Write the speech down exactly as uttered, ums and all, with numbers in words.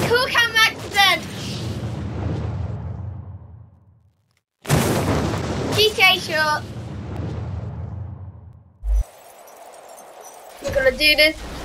Cool cam accident! G T A short. We're gonna do this